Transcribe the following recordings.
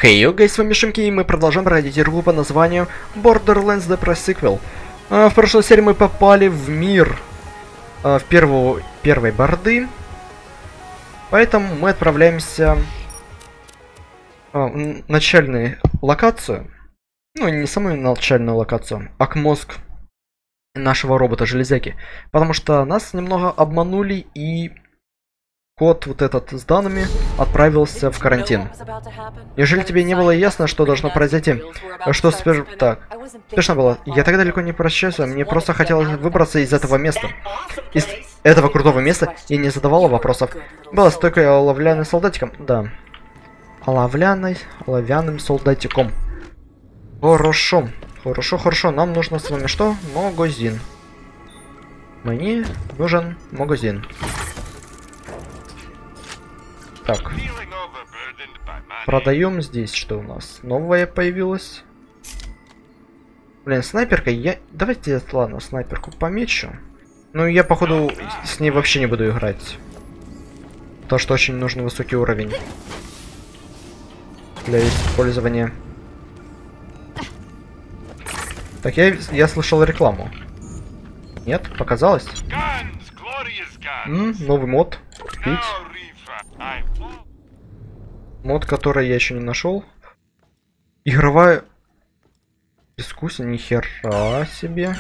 Хей, гайс, с вами Шимки, и мы продолжаем проходить игру по названию Borderlands The Pre-Sequel. В прошлой серии мы попали в мир в первой борды, поэтому мы отправляемся в начальную локацию, ну не самую начальную локацию, а к мозг нашего робота-железяки, потому что нас немного обманули и код вот этот с данными отправился в карантин. Неужели тебе не было ясно, что должно произойти? Что так, смешно было. Я так далеко не прощаюсь, мне просто хотелось выбраться из этого места. Из этого крутого места и не задавала вопросов. Была стойкой оловянным солдатиком. Да. Оловянным солдатиком. Хорошо. Хорошо. Нам нужно с вами что? Магазин. Мне нужен магазин. Так. Продаем здесь, что у нас? Новое появилось. Блин, снайперка. Давайте, ладно, снайперку помечу. Ну, я, походу, с ней вообще не буду играть. Потому что очень нужен высокий уровень для использования. Так, я слышал рекламу. Нет? Показалось? Новый мод. Купить. Мод, который я еще не нашел. Игровая дискуссия, ни хера себе.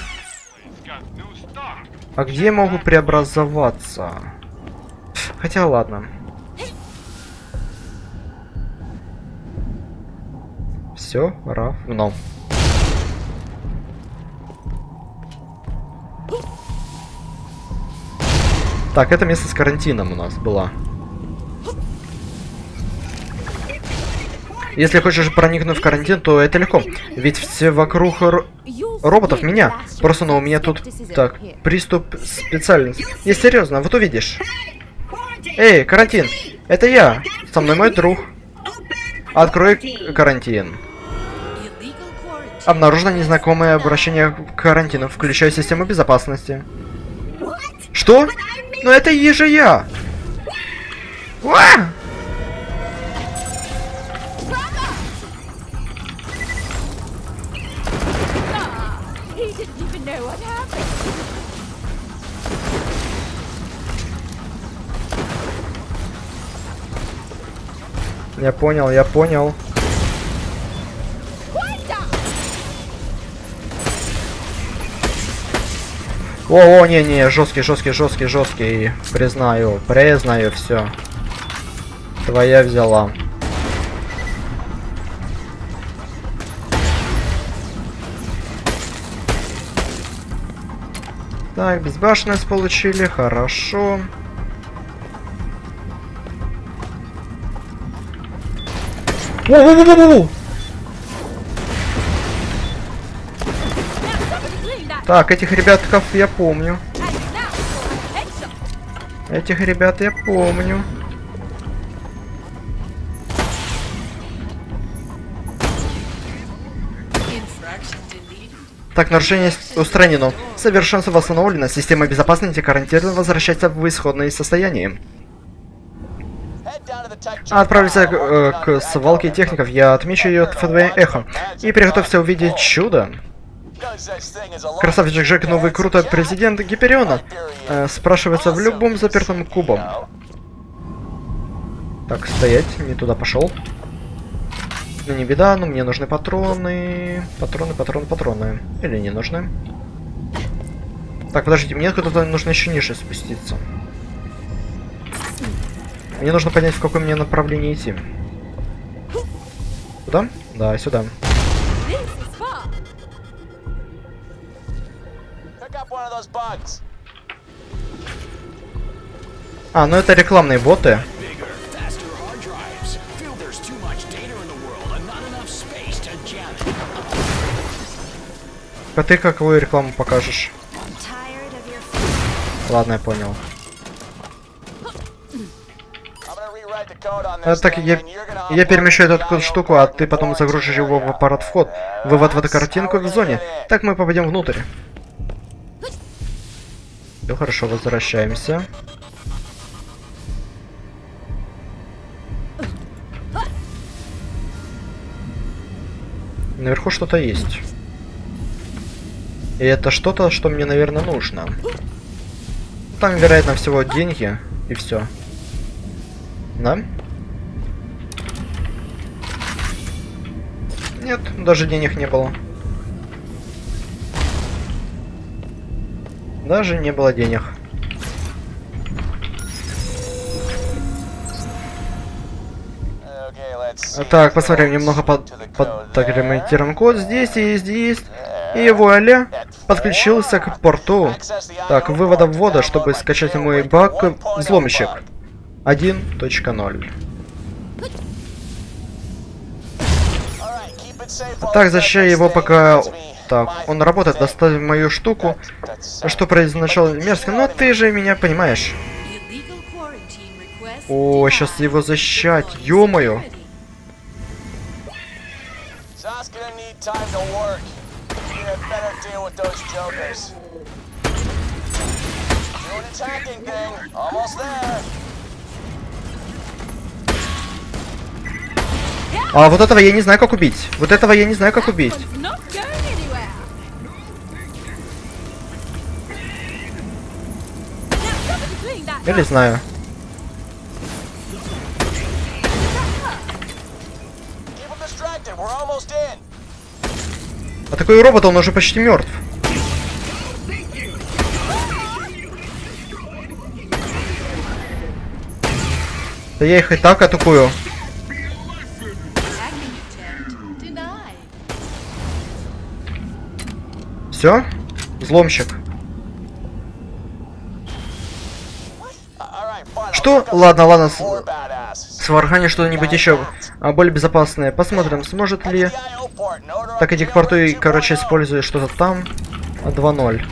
А где я могу преобразоваться? Хотя ладно. Все равно. Так, это место с карантином у нас было. Если хочешь проникнуть в карантин, то это легко. Ведь все вокруг роботов меня. Просто, ну, у меня тут... Так, приступ специальности. Не, серьезно, вот увидишь. Эй, карантин! Это я! Со мной мой друг. Открой карантин. Обнаружено незнакомое обращение к карантину, включая систему безопасности. Что? Ну это и же я! Я понял. О, не, жесткий. Признаю, все. Твоя взяла. Так, безбашенность получили, хорошо. Воу! Так, этих ребятков я помню. Так, нарушение устранено. Совершенство восстановлено. Система безопасности гарантированно возвращается в исходное состояние. Отправиться к свалке техников. Я отмечу ее твоим эхом. И приготовься увидеть чудо. Красавчик Джек, новый крутой президент Гипериона. Спрашивается в любом запертом кубом. Так, стоять, не туда пошел. Ну не беда, но мне нужны патроны. Патроны. Или не нужны? Так, подождите, мне куда-то нужно еще ниже спуститься. Мне нужно понять, в какое мне направление идти. Куда? Да, сюда. А, ну это рекламные боты. А ты какую рекламу покажешь? Ладно, я понял. Так, я перемещу эту штуку, а ты потом загрузишь его в аппарат вход. Вывод в эту картинку в зоне. Так мы попадем внутрь. Все хорошо, возвращаемся. Наверху что-то есть. И это что-то, что мне, наверное, нужно. Там, вероятно, всего деньги и все. Да? Нет, даже денег не было. Даже не было денег. Так, посмотрим, немного подремонтируем код здесь и здесь. И вуаля, подключился к порту. Так, ввода, чтобы скачать мой баг взломщик 1.0. Так, защищай его пока... Так, он работает, доставь мою штуку, что произначало мерзко, но ты же меня понимаешь. О, сейчас его защищать, ё-моё. А вот этого я не знаю, как убить. Вот этого я не знаю, как убить. Или знаю. А такой робот, он уже почти мертв. Да я их и так атакую. Все? Взломщик. Что? Ладно. Сваргани что-нибудь еще более безопасное. Посмотрим, сможет ли... Так, иди к порту и, короче, используя что-то там. 2.0.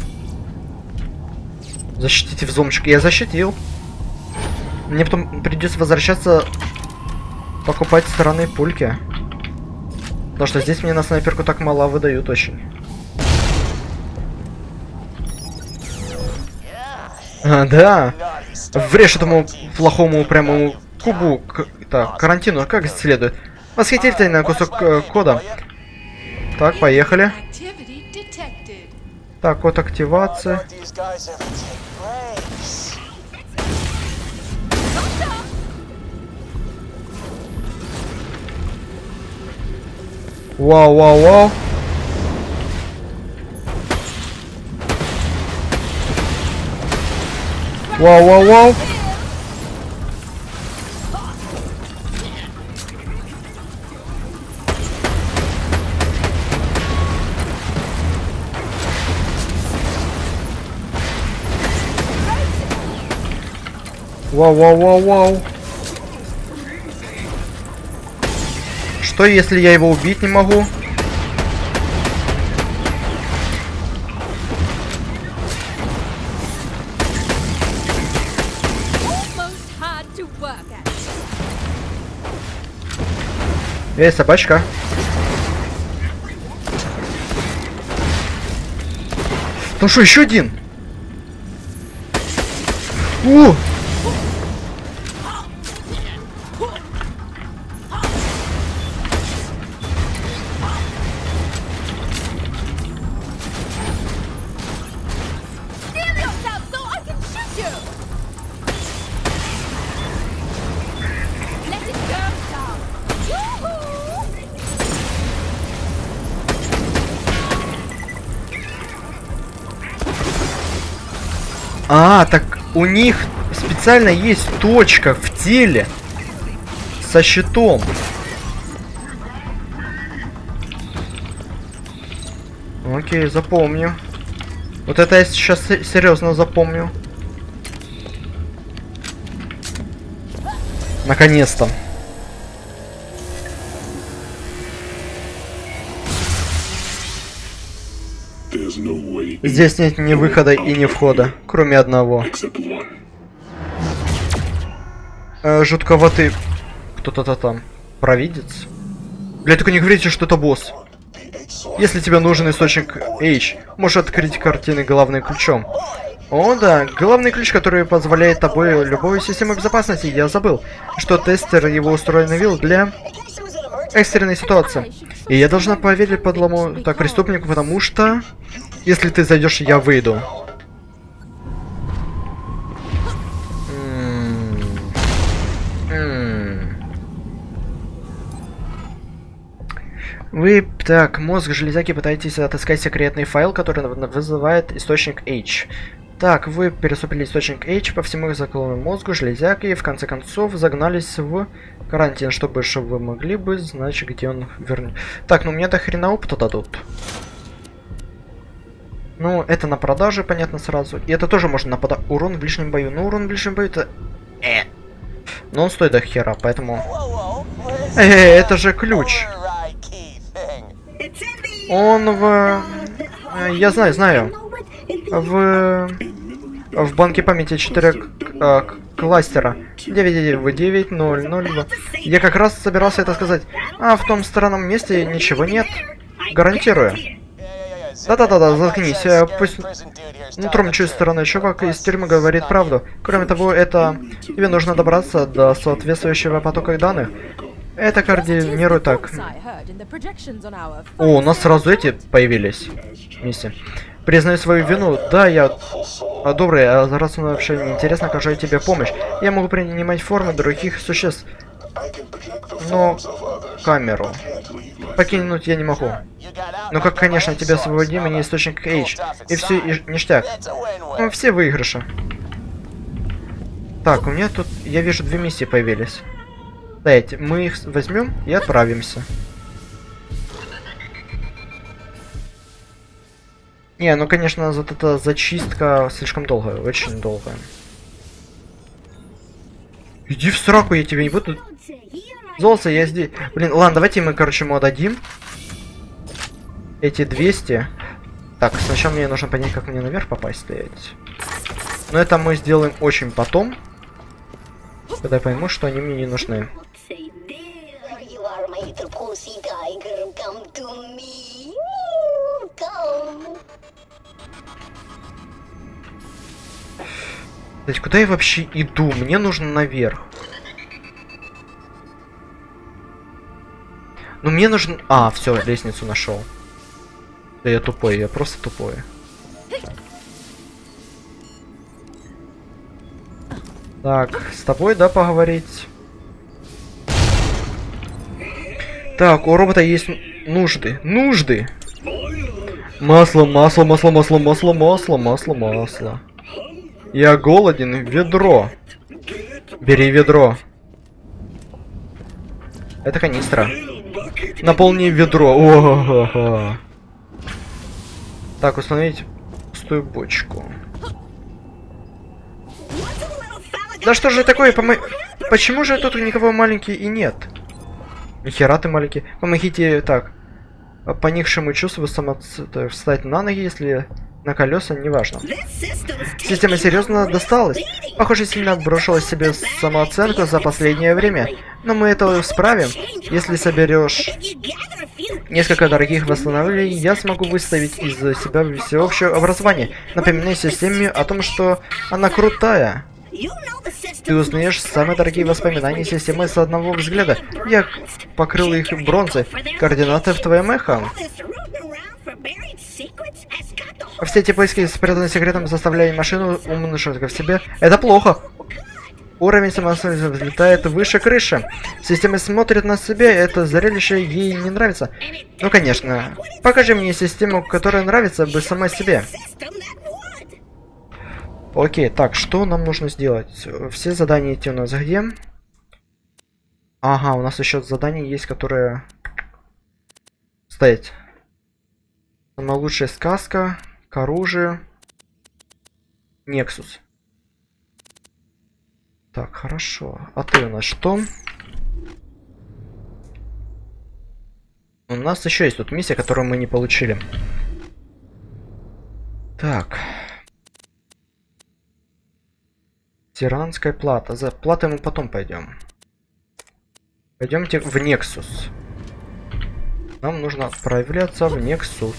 Защитите взломщик. Я защитил. Мне потом придется возвращаться покупать странные пульки. Потому что здесь мне на снайперку так мало выдают очень. Да. Врежь этому плохому прямому кубу. Так, карантину, как следует. Восхитительный кусок кода. Так, поехали. Так, код активации. Вау. Вау. Вау. Что если я его убить не могу? Эй, собачка. Ну что, еще один? А, так у них специально есть точка в теле со щитом. Окей, запомню. Вот это я сейчас серьезно запомню. Наконец-то. Здесь нет ни выхода и ни входа, кроме одного. Жутковатый... Кто-то там. Провидец? Бля, только не говорите, что это босс. Если тебе нужен источник H, можешь открыть картины главным ключом. О да, главный ключ, который позволяет тобой любую систему безопасности. Я забыл, что тестер его установил для экстренная ситуация. И я должна поверить подлому так преступнику, потому что если ты зайдешь, я выйду. Вы, так, мозг железяки, пытаетесь отыскать секретный файл, который вызывает источник H. Так, вы переступили источник H по всему законному мозгу железяки и в конце концов загнались в карантин, чтобы вы могли бы знать, где он вернет. Так, ну мне до хрена опыта дадут. Ну, это на продаже, понятно, сразу. И это тоже можно на урон в ближнем бою. Ну, урон в ближнем бою это... Но он стоит до хера, поэтому... это же ключ. Он в... Я знаю. В банке памяти 4 кластера. 999-002. Я как раз собирался это сказать. А в том странном месте ничего нет. Гарантирую. Да-да-да, заткнись. Пусть нутром чуть стороны чувак из тюрьмы говорит правду. Кроме того, тебе нужно добраться до соответствующего потока данных. Это координирует так. О, у нас сразу эти появились вместе. Признаю свою вину. Да, я добрый, а раз мне вообще не интересно, окажу я тебе помощь. Я могу принимать формы других существ. Но камеру покинуть я не могу. Ну как, конечно, тебя освободим, и не источник H. И все, и ништяк. Ну, все выигрыши. Так, у меня тут, я вижу, 2 миссии появились. Дайте, мы их возьмем и отправимся. Не, ну конечно, вот эта зачистка слишком долгая, очень долгая. Иди в сраку, я тебе не буду... Золото, я здесь... Блин, ладно, давайте мы, короче, ему отдадим. Эти 200. Так, сначала мне нужно понять, как мне наверх попасть стоять. Но это мы сделаем очень потом. Когда я пойму, что они мне не нужны. Куда я вообще иду? Мне нужно наверх. Ну мне нужно... А, все, лестницу нашел. Да я тупой, я просто тупой. Так, с тобой, да, поговорить? Так, у робота есть нужды. Нужды! Масло, масло, масло, масло, масло, масло, масло, масло. Я голоден, ведро. Бери ведро. Это канистра. Наполни ведро. О-хо-хо. Так, установить пустую бочку. Да что же такое? Почему же тут никого маленький и нет? Нихера ты маленький. Помогите, так. Поникшему чувству встать на ноги, если на колеса, неважно. Система серьезно досталась. Похоже, сильно обрушила себе самооценку за последнее время. Но мы это исправим. Если соберешь несколько дорогих восстановлений, я смогу выставить из себя всеобщее образование. Напоминай системе о том, что она крутая. Ты узнаешь самые дорогие воспоминания системы с одного взгляда. Я покрыл их бронзой. Координаты в твоем эхо. Все эти поиски спрятаны секретом, заставляя машину уменьшать в себе. Это плохо. Уровень самооценки взлетает выше крыши. Система смотрит на себя, это зрелище ей не нравится. Ну конечно. Покажи мне систему, которая нравится бы сама себе. Окей, так, что нам нужно сделать? Все задания эти у нас где? Ага, у нас еще задания есть, которые... Стоять. Самая лучшая сказка. К оружию. Нексус. Так, хорошо. А ты у нас что? У нас еще есть тут миссия, которую мы не получили. Так. Тиранская плата. За платой мы потом пойдем. Пойдемте в Нексус. Нам нужно отправляться в Нексус.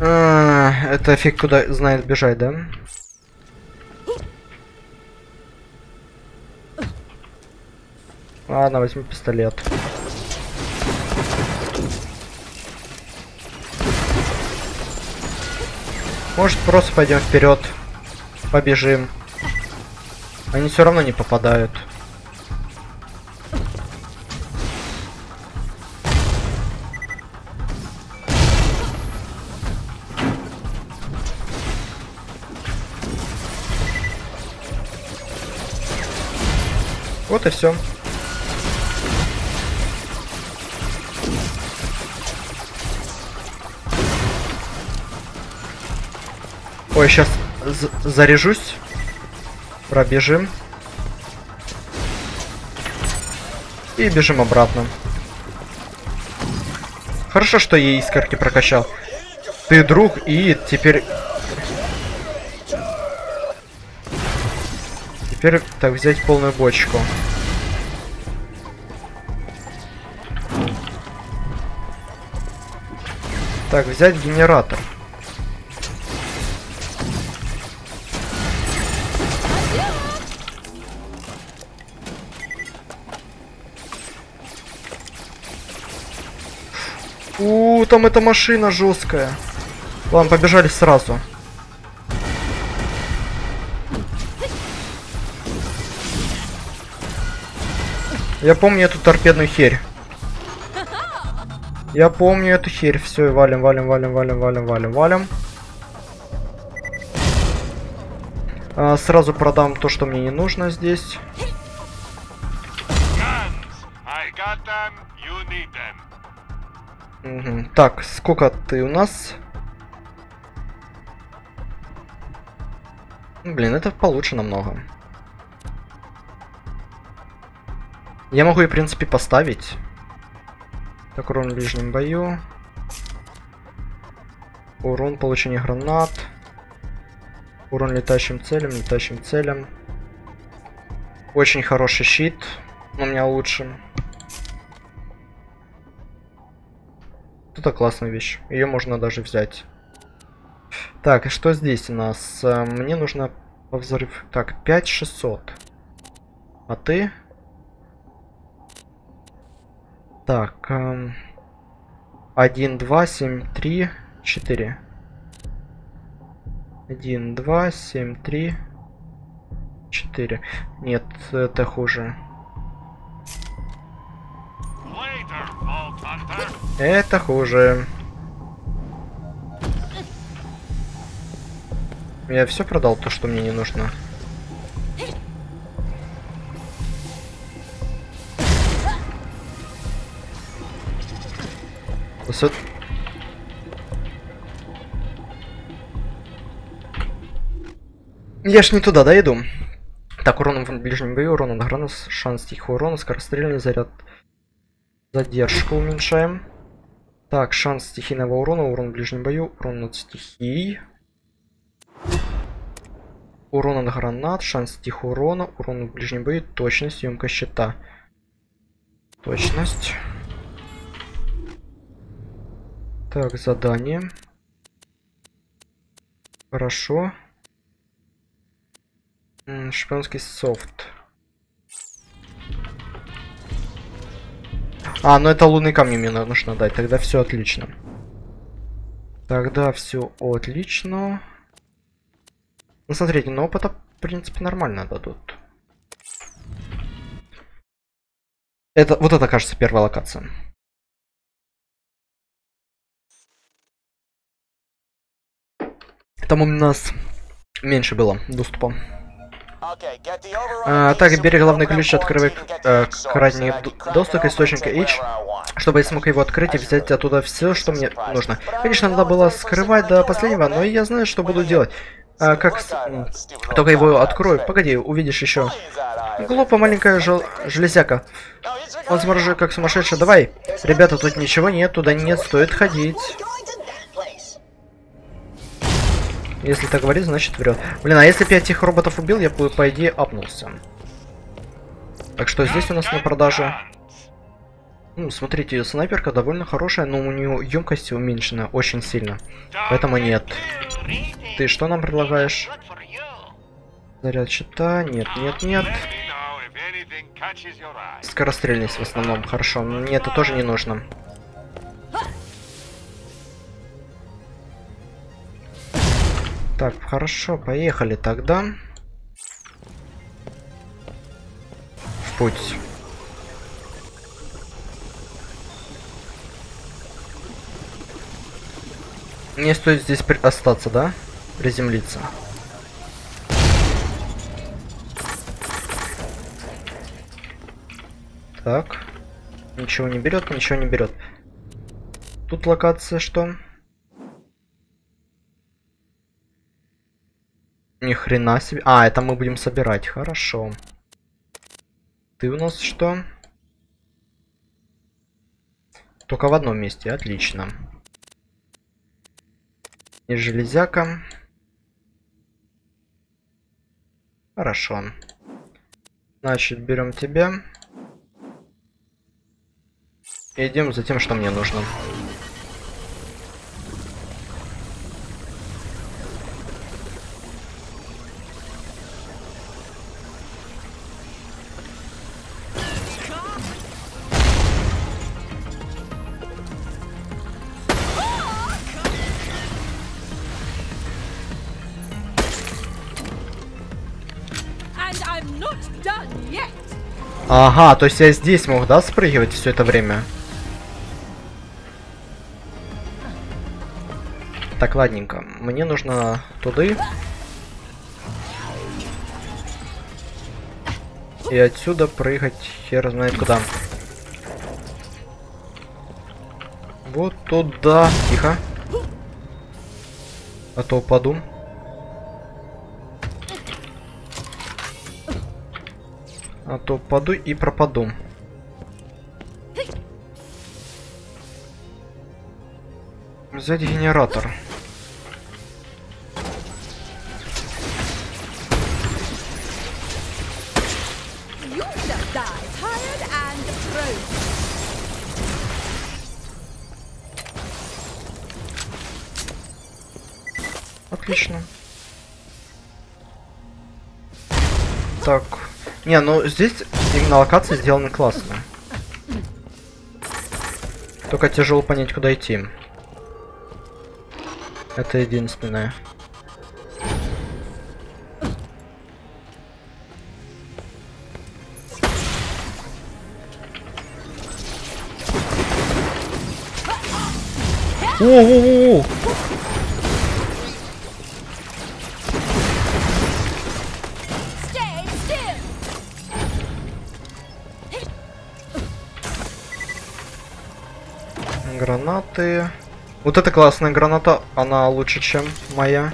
Это фиг куда знает бежать, да? Ладно, возьму пистолет. Может, просто пойдем вперед, побежим. Они все равно не попадают. Вот и все. Ой, сейчас заряжусь. Пробежим. И бежим обратно. Хорошо, что я искорки прокачал. Ты друг, и теперь... Теперь так взять полную бочку. Так, взять генератор. Там эта машина жесткая. Ладно, побежали сразу. Я помню эту торпедную херь. Я помню эту херь. Все, валим, валим, валим, валим, валим, валим, валим. Сразу продам то, что мне не нужно здесь. Угу. Так, сколько ты у нас? Блин, это получше намного. Я могу и, в принципе, поставить. Так, урон в ближнем бою. Урон получения гранат. Урон летающим целям. Очень хороший щит. У меня лучше. Это классная вещь. Ее можно даже взять. Так, и что здесь у нас? Мне нужно взрыв. Так, 5600. А ты? Так. 1, 2, 7, 3, 4. 1, 2, 7, 3, 4. Нет, это хуже. Это хуже. Я все продал, то, что мне не нужно. Я ж не туда, да, иду? Так, урон в ближнем бою, урон от гранат, шанс тихого урона, скорострельный заряд. Задержку уменьшаем. Так, шанс стихийного урона, урон в ближнем бою, урон от стихий. Урон от гранат, шанс тихого урона, урон в ближнем бою, точность, емкость щита. Точность. Так, задание. Хорошо. Шпионский софт. Ну это лунные камни мне нужно дать. Тогда все отлично. Тогда все отлично. Ну смотрите, но опыта в принципе нормально дадут. Это вот это, кажется, первая локация. Там у нас меньше было доступа. Так, бери главный ключ, открывай крайний доступ к источнику H, чтобы я смог его открыть и взять оттуда все, что мне нужно. Конечно, надо было скрывать до последнего, но я знаю, что буду делать. Только его открою. Погоди, увидишь еще. Глупо, маленькая железяка. Он сморжит как сумасшедший. Давай. Ребята, тут ничего нет, туда нет, стоит ходить. Если так говорит, значит врет. Блин, а если бы я этих роботов убил, я бы, по идее, апнулся. Так что здесь у нас на продаже. Ну, смотрите, снайперка довольно хорошая, но у нее емкость уменьшена очень сильно. Поэтому нет. Ты что нам предлагаешь? Заряд щита? Нет, нет, нет. Скорострельность в основном. Хорошо. Мне это тоже не нужно. Так, хорошо, поехали тогда. В путь. Мне стоит здесь остаться, да? Приземлиться. Так. Ничего не берет, ничего не берет. Тут локация что? Ни хрена себе. А, это мы будем собирать. Хорошо. Ты у нас что? Только в одном месте. Отлично. И железяка. Хорошо. Значит, берем тебя. И идем за тем, что мне нужно. Ага, то есть я здесь мог, да, спрыгивать все это время? Так, ладненько. Мне нужно туда. И отсюда прыгать хер знает куда. Вот туда. Тихо. А то упаду. А то упаду и пропаду. Взять генератор. Отлично. Так. Не, ну здесь именно локации сделаны классно. Только тяжело понять, куда идти. Это единственное. О-о-о-о! Гранаты. Вот эта классная граната, она лучше, чем моя.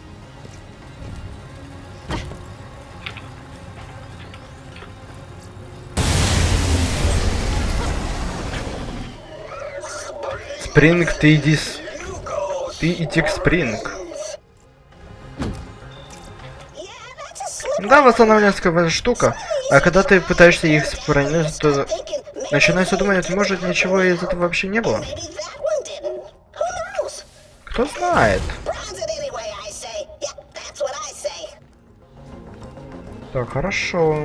Спринг, ты иди к Спринг. Да, восстанавливается штука. А когда ты пытаешься их спрыгнуть, то начинаешь думать, может ничего из этого вообще не было. Кто знает? Так, хорошо.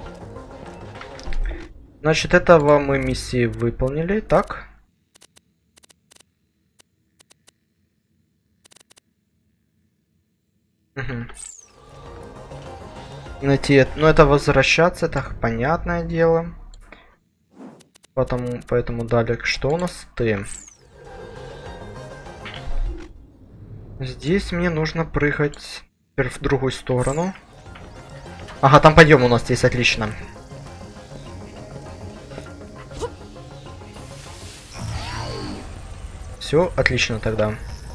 Значит, этого мы миссии выполнили, так? Угу. Найти, ну это возвращаться, это понятное дело. Поэтому далее, что у нас ты? Здесь мне нужно прыгать теперь в другую сторону. Ага, там подъем у нас есть, отлично. Все, отлично тогда.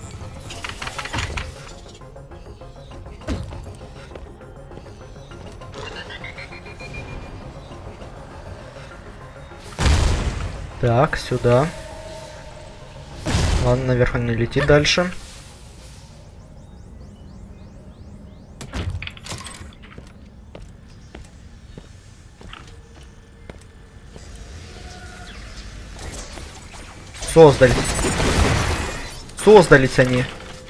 Так, сюда. Ладно, наверх он не летит дальше. Создались. Создались они.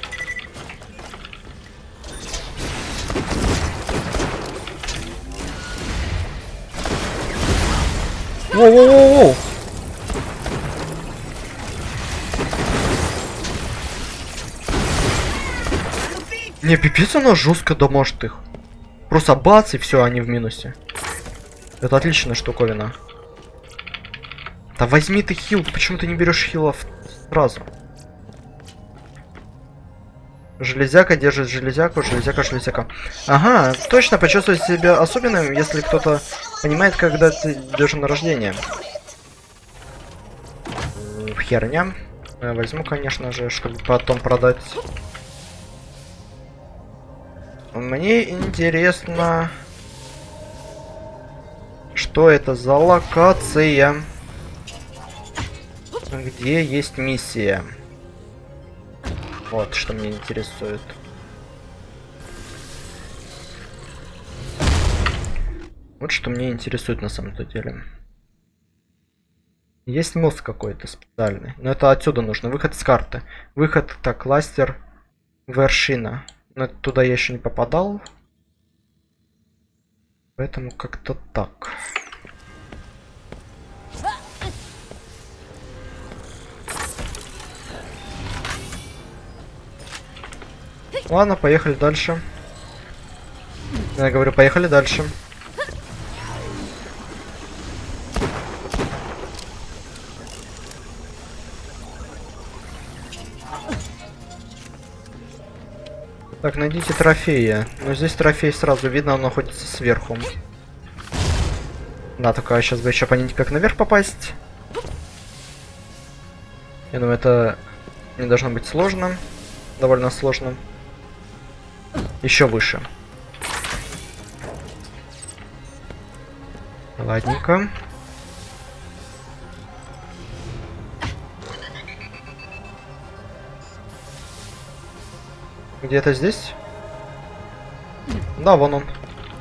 Воу-воу-воу-воу! Не, пипец, она жестко дамажит их. Просто бац, и все, они в минусе. Это отличная штуковина. Да возьми ты хил, почему ты не берешь хилов сразу? Железяка держит железяку, железяка. Ага, точно, почувствовать себя особенным, если кто-то понимает, когда ты идешь на рождение. Херня. Я возьму, конечно же, чтобы потом продать. Мне интересно, что это за локация, где есть миссия. Вот, что меня интересует. Вот что меня интересует на самом-то деле. Есть мост какой-то специальный. Но это отсюда нужно. Выход с карты. Выход, так, кластер, вершина. Но туда я еще не попадал. Поэтому как-то так. Ладно, поехали дальше. Я говорю, поехали дальше. Так, найдите трофеи. Но здесь трофей сразу видно, он находится сверху. Да, только сейчас бы еще понять, как наверх попасть. Я думаю, это не должно быть сложно. Довольно сложно. Еще выше. Ладненько. Где-то здесь? Да, вон он.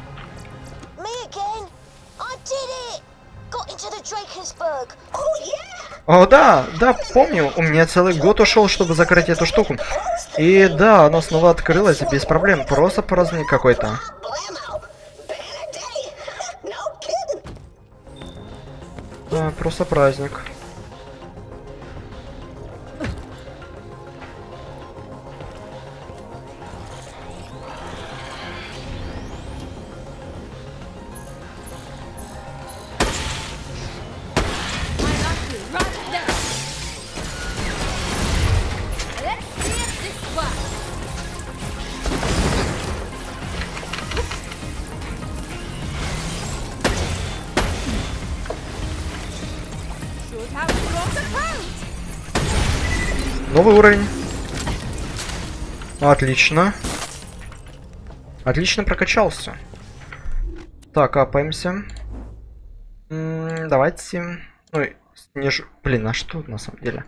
О, да, помню. У меня целый год ушел, чтобы закрыть эту штуку. И да, она снова открылась без проблем. Просто праздник какой-то. Да, просто праздник. Новый уровень. Отлично. Отлично прокачался. Так, апаемся. Давайте. Ой, Блин, а что на самом деле?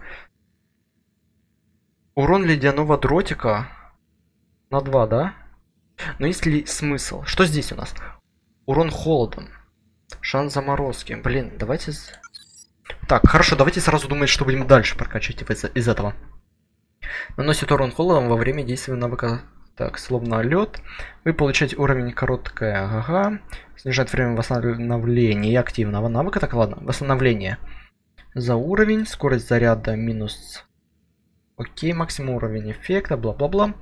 Урон ледяного дротика на 2, да? Но есть ли смысл? Что здесь у нас? Урон холодом. Шанс заморозки. Блин, давайте... Так, хорошо, давайте сразу думать, что будем дальше прокачивать из этого. Наносит урон холодом во время действия навыка. Так, словно лед. Вы получаете уровень короткое. Ага. Снижает время восстановления активного навыка. Так, ладно. Восстановление. За уровень. Скорость заряда минус. Окей, максимум уровень эффекта. Бла-бла-бла.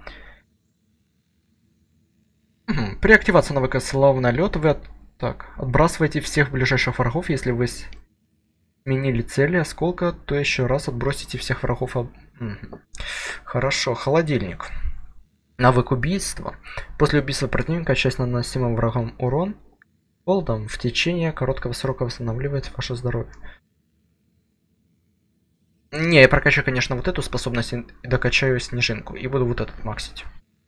При активации навыка словно лед вы отбрасываете всех ближайших врагов. Если вы сменили цели осколка, то еще раз отбросите всех врагов. Хорошо, холодильник. Навык убийства. После убийства противника часть наносимого врагом урон холодом в течение короткого срока восстанавливает ваше здоровье. Не, я прокачаю, конечно, вот эту способность и докачаю снежинку. И буду вот этот максить.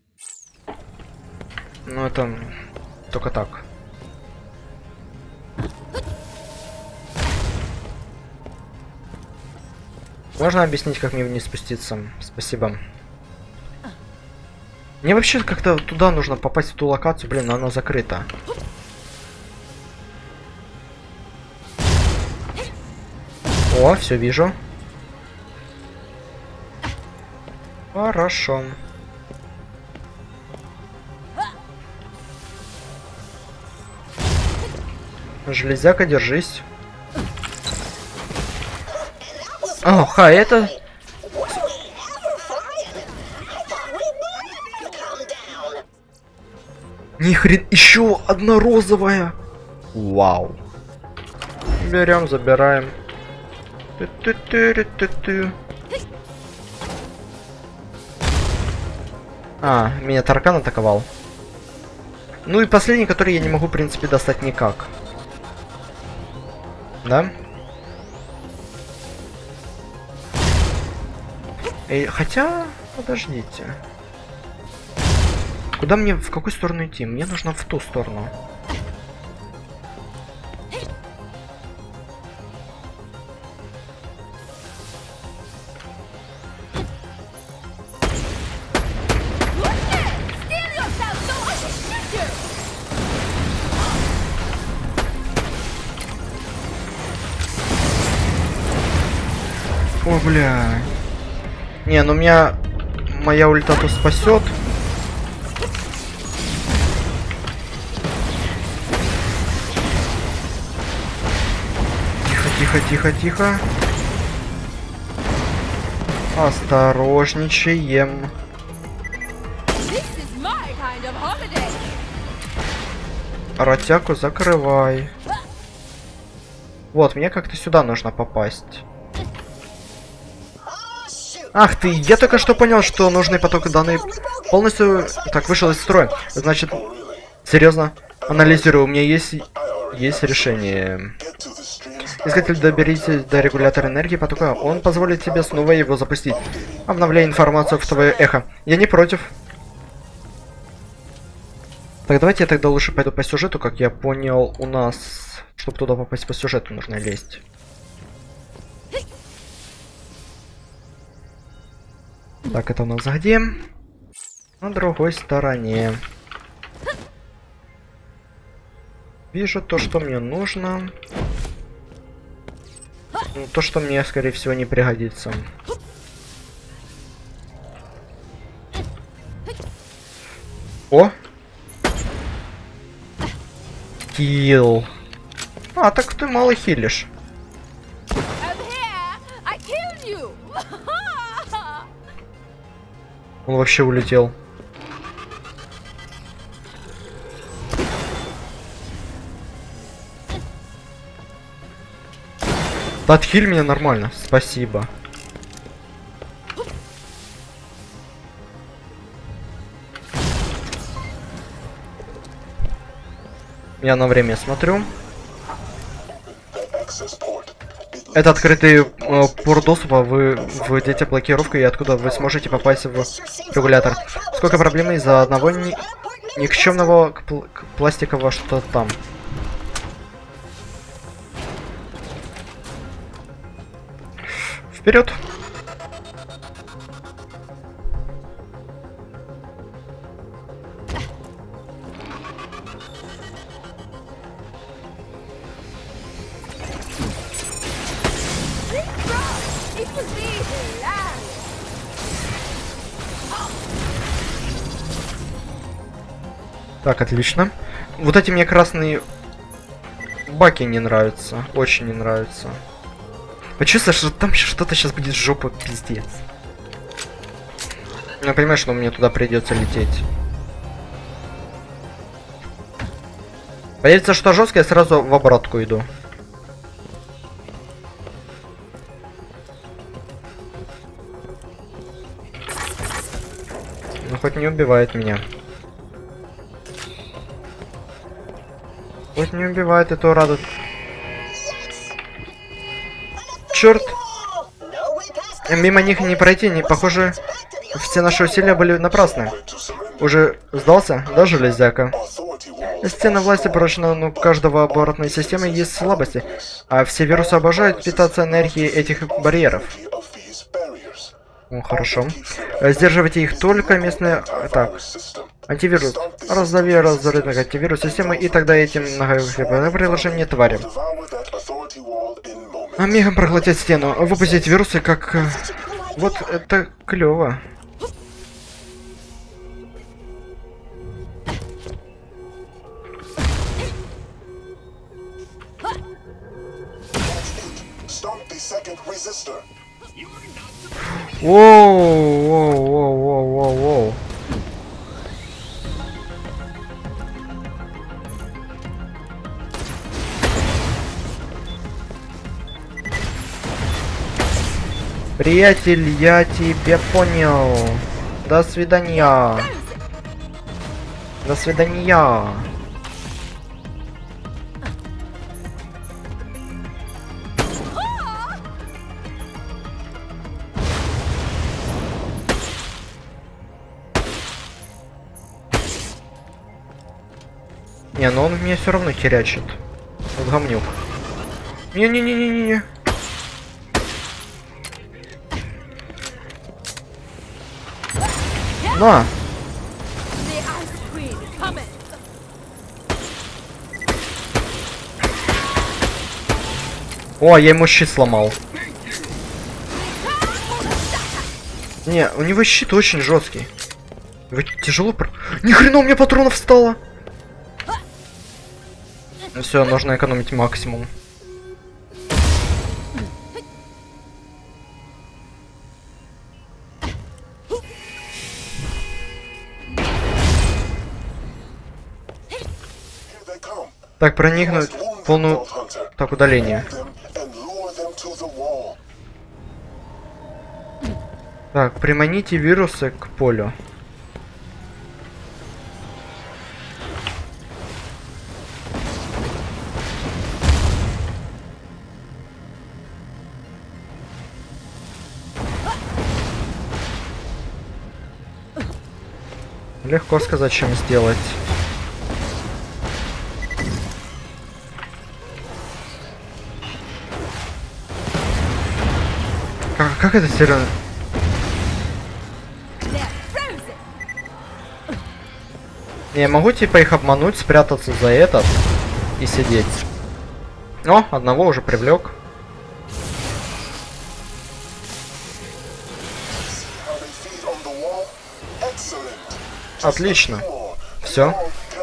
Но это только так. Можно объяснить, как мне вниз спуститься? Спасибо. Мне вообще как-то туда нужно попасть, в ту локацию. Блин, но она закрыта. О, все вижу. Хорошо. Железяка, держись. О, это... Ни хрен, еще одна розовая. Вау. Берем, забираем. А, меня таркан атаковал. Ну и последний, который я не могу, в принципе, достать никак. Да? Хотя... Подождите. Куда мне, в какую сторону идти? Мне нужно в ту сторону. Ой, бля. Не, ну меня моя ульта тут спасет. Тихо, тихо, тихо, тихо. Осторожничаем. Ротяку закрывай. Вот, мне как-то сюда нужно попасть. Ах ты, я только что понял, что нужный поток данных полностью так вышел из строя. Значит, серьезно, анализирую, у меня есть решение. Искатель, доберитесь до регулятора энергии потока, он позволит тебе снова его запустить. Обновляй информацию в твое эхо. Я не против. Так, давайте я тогда лучше пойду по сюжету, как я понял, у нас, чтобы туда попасть по сюжету, нужно лезть. Так, это у нас где? На другой стороне. Вижу то, что мне нужно. Ну, то, что мне, скорее всего, не пригодится. О! Килл. А, так ты мало хилишь. Он вообще улетел. Отхиль меня нормально, спасибо. Я на время смотрю. Это открытый порт доступа, вы введете блокировку, и откуда вы сможете попасть в регулятор. Сколько проблем из-за одного никчемного пластикового что-то там. Вперед! Так, отлично. Вот эти мне красные баки не нравятся. Очень не нравятся. Почувствую, что там что-то сейчас будет жопа, пиздец. Я понимаю, что мне туда придется лететь. Появится что жесткое, я сразу в обратку иду. Ну хоть не убивает меня. Хоть не убивает, и то радует. Черт! Мимо них не пройти, не похоже, все наши усилия были напрасны. Уже сдался, да, железяка? Стена власти порождена, но у каждого оборотной системы есть слабости, а все вирусы обожают питаться энергией этих барьеров. Ну, хорошо. Сдерживайте их только местные... Так. Антивирус. Раздави разрывных антивирус системы, и тогда этим приложение твари. Мигом проглотить стену. Выпустить вирусы как... Вот это клево. Воу, воу, воу, воу, воу, воу. Приятель, я тебя понял. До свидания. До свидания. Не, но он меня все равно херячит. Вот гамнюк. Не-не-не-не-не. На! О, я ему щит сломал. Не, у него щит очень жесткий. Вы тяжело Ни хрена у меня патронов стало! Ну все, нужно экономить максимум. Так, проникнуть в полную... Так, удаление. Так, приманите вирусы к полю. Легко сказать, чем сделать. Как это серьезно? Не, могу типа их обмануть, спрятаться за этот и сидеть. О, одного уже привлек. Отлично. Все.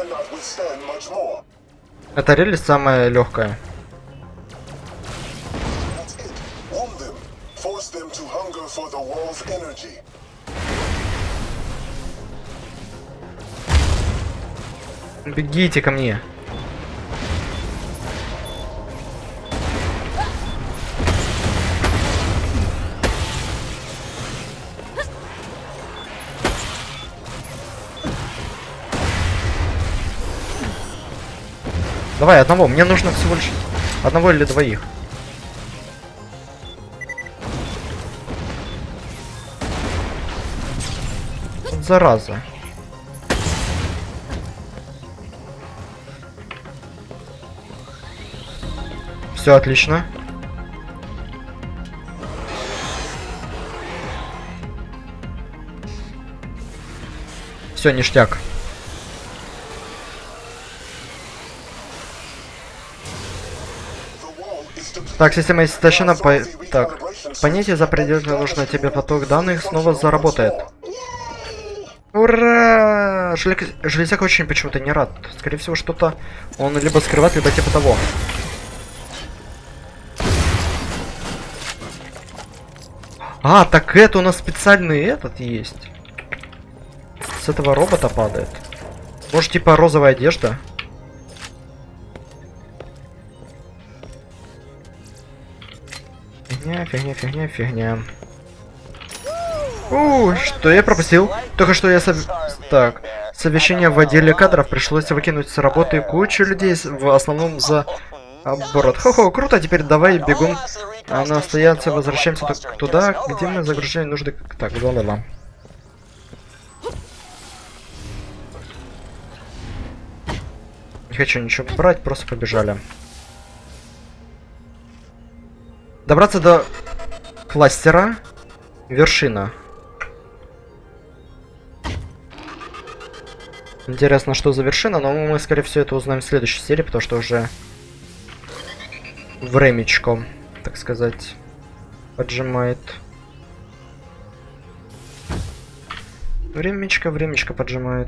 Это релиз самая легкая. Бегите ко мне. Давай, одного. Мне нужно всего лишь одного или двоих. Вот зараза. Все отлично. Все, ништяк. Так, система истощена. Так, понятие за пределами нужно тебе поток данных снова заработает. Ура! Железяка очень почему-то не рад. Скорее всего, что-то он либо скрывает, либо типа того. А, так это у нас специальный этот есть. С этого робота падает. Может, типа розовая одежда? Фигня, фигня, фигня, фигня. Что я пропустил? Только что я Так, совещание в отделе кадров, пришлось выкинуть с работы кучу людей, в основном за оборот. Хо-хо, круто, теперь давай бегом на стоянце, возвращаемся туда, где мы загружаем нужды. Так, ла-ла-ла. Не хочу ничего брать, просто побежали. Добраться до кластера. Вершина. Интересно, что за вершина, но мы, скорее всего, это узнаем в следующей серии, потому что уже времечко, так сказать, поджимает. Времечко поджимает.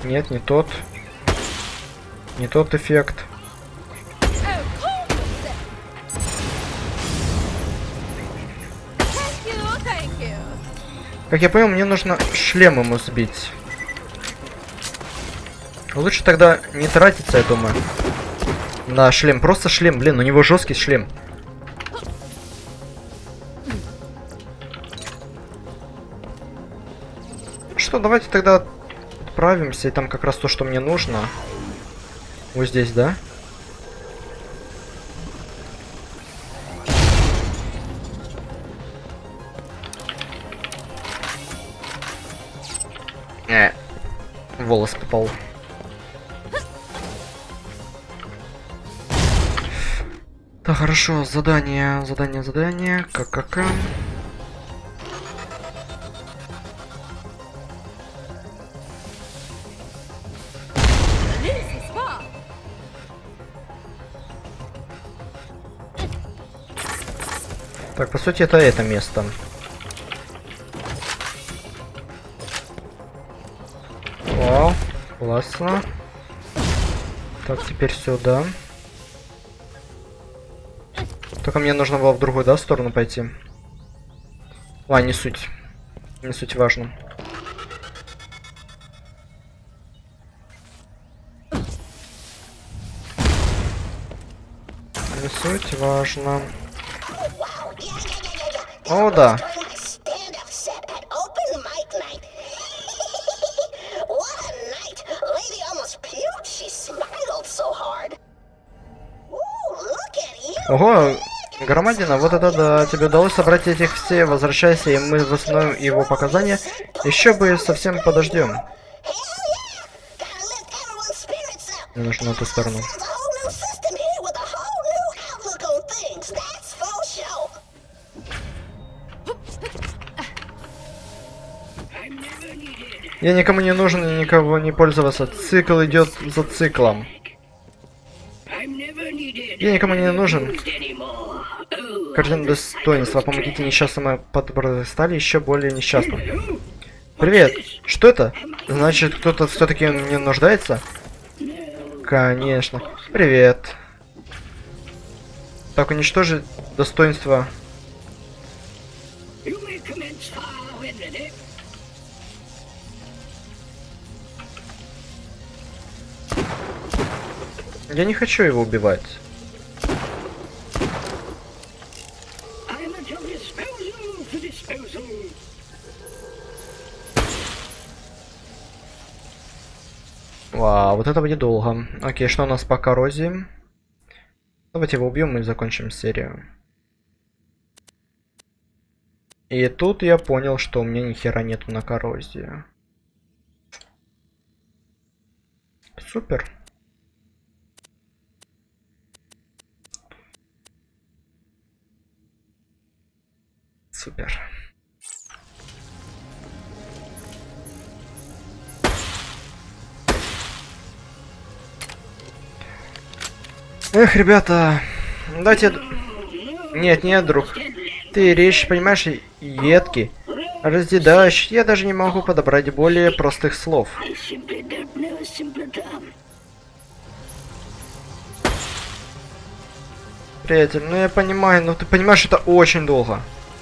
Нет, не тот. Не тот эффект. Как я понял, мне нужно шлем ему сбить. Лучше тогда не тратиться, я думаю. На шлем. Просто шлем. Блин, у него жесткий шлем. Что, давайте тогда отправимся. И там как раз то, что мне нужно. Вот здесь, да? Волос попал. Так, хорошо, задание. ККК. Так, по сути, это место. Вау, классно. Так, теперь сюда. Только мне нужно было в другую, да, сторону пойти. А, не суть. Не суть важно. Не суть важно. О, да. Ого, громадина, вот это да. Тебе удалось собрать этих все. Возвращайся, и мы восстановим его показания. Еще бы совсем подождем. Мне нужно на ту сторону. Я никому не нужен и никого не пользоваться. Цикл идет за циклом. Я никому не нужен. Картина достоинства. Помогите несчастному подобрать стали еще более несчастным. Привет. Что это? Значит, кто-то все-таки не нуждается? Конечно. Привет. Так, уничтожить достоинство. Я не хочу его убивать. Вау, вот это будет долго. Окей, что у нас по коррозии? Давайте его убьем и закончим серию. И тут я понял, что у меня ни хера нету на коррозии. Супер. Супер. Эх, ребята, дайте... Нет, друг. Ты речь, понимаешь, едкий, раздедающий. Я даже не могу подобрать более простых слов. Приятель, ну я понимаю, но ты понимаешь, это очень долго.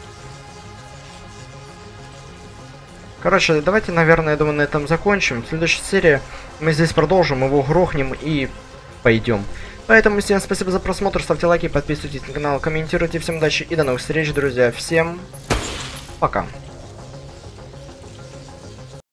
Короче, давайте, наверное, я думаю, на этом закончим. В следующей серии мы здесь продолжим, его грохнем и пойдем. Поэтому всем спасибо за просмотр, ставьте лайки, подписывайтесь на канал, комментируйте. Всем удачи и до новых встреч, друзья. Всем пока.